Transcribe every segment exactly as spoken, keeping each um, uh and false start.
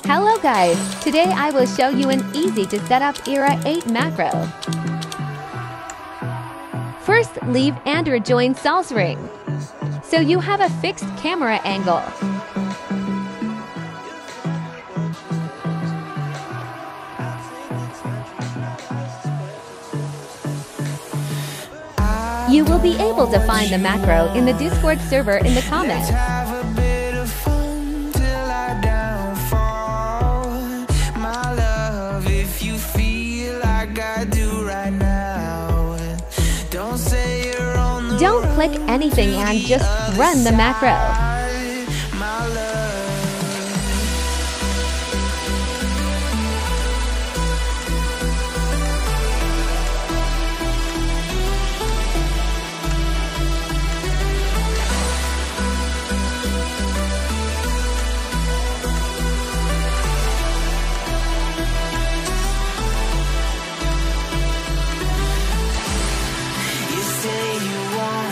Hello guys, today I will show you an easy to set up R N G eight macro. First, leave and rejoin source ring, so you have a fixed camera angle. You will be able to find the macro in the Discord server in the comments. Don't click anything and just run the macro.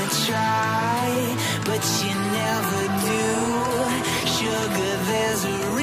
But you never do. Sugar, there's a